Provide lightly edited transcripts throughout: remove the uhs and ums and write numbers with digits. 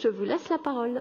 je vous laisse la parole.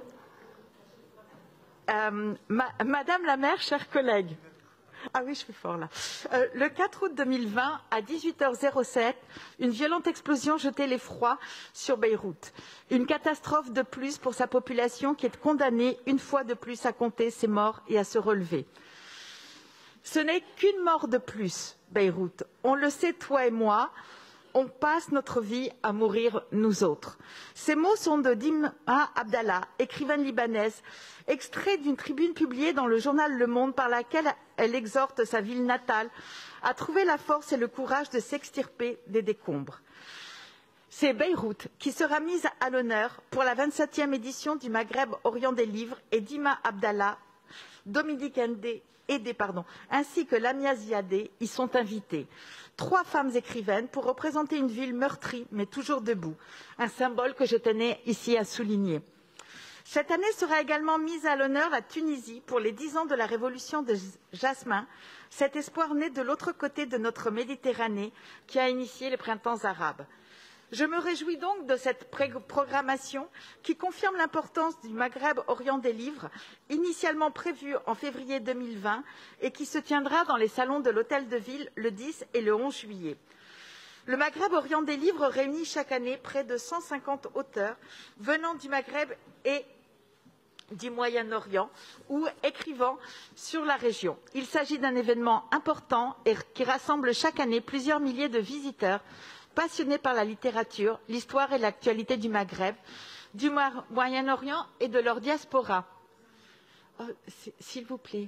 Madame la maire, chers collègues, ah oui, je fais fort là. Le 4 août 2020, à 18h07, une violente explosion jetait l'effroi sur Beyrouth. Une catastrophe de plus pour sa population qui est condamnée une fois de plus à compter ses morts et à se relever. Ce n'est qu'une mort de plus, Beyrouth. On le sait, toi et moi, on passe notre vie à mourir nous autres. Ces mots sont de Dima Abdallah, écrivaine libanaise, extrait d'une tribune publiée dans le journal Le Monde par laquelle elle exhorte sa ville natale à trouver la force et le courage de s'extirper des décombres. C'est Beyrouth qui sera mise à l'honneur pour la 27e édition du Maghreb Orient des Livres et Dima Abdallah, Dominique Ndé, ainsi que Lamia Ziadé y sont invités. 3 femmes écrivaines pour représenter une ville meurtrie mais toujours debout, un symbole que je tenais ici à souligner. Cette année sera également mise à l'honneur la Tunisie pour les 10 ans de la révolution de Jasmin, cet espoir né de l'autre côté de notre Méditerranée qui a initié les printemps arabes. Je me réjouis donc de cette programmation qui confirme l'importance du Maghreb Orient des Livres, initialement prévu en février 2020 et qui se tiendra dans les salons de l'Hôtel de Ville le 10 et le 11 juillet. Le Maghreb Orient des Livres réunit chaque année près de 150 auteurs venant du Maghreb et du Moyen-Orient ou écrivant sur la région. Il s'agit d'un événement important et qui rassemble chaque année plusieurs milliers de visiteurs passionnés par la littérature, l'histoire et l'actualité du Maghreb, du Moyen-Orient et de leur diaspora. S'il vous plaît.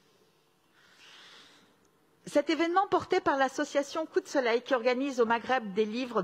Cet événement porté par l'association Coup de Soleil qui organise le Maghreb des Livres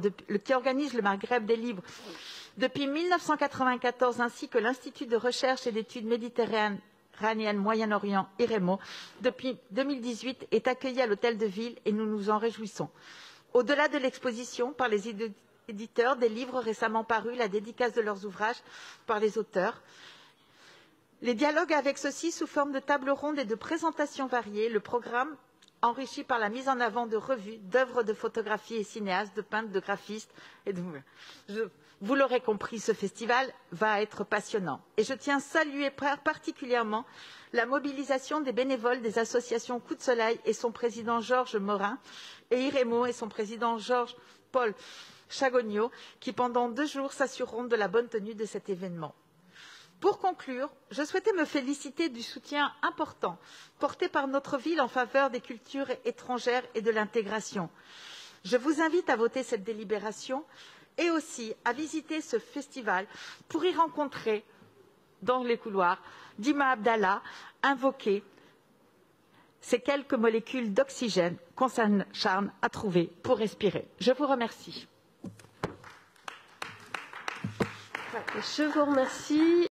depuis 1994 ainsi que l'Institut de recherche et d'études méditerranéennes Moyen-Orient IREMO depuis 2018 est accueilli à l'Hôtel de Ville et nous nous en réjouissons. Au-delà de l'exposition par les éditeurs des livres récemment parus, la dédicace de leurs ouvrages par les auteurs, les dialogues avec ceux-ci sous forme de tables rondes et de présentations variées, le programme enrichi par la mise en avant de revues, d'œuvres de photographie et cinéastes, de peintres, de graphistes. Vous l'aurez compris, ce festival va être passionnant. Et je tiens à saluer particulièrement la mobilisation des bénévoles des associations Coup de Soleil et son président Georges Morin, et IREMO et son président Georges-Paul Chagogno, qui pendant 2 jours s'assureront de la bonne tenue de cet événement. Pour conclure, je souhaitais me féliciter du soutien important porté par notre ville en faveur des cultures étrangères et de l'intégration. Je vous invite à voter cette délibération et aussi à visiter ce festival pour y rencontrer, dans les couloirs, Dima Abdallah, invoquer ces quelques molécules d'oxygène qu'on s'acharne à trouver pour respirer. Je vous remercie. Je vous remercie.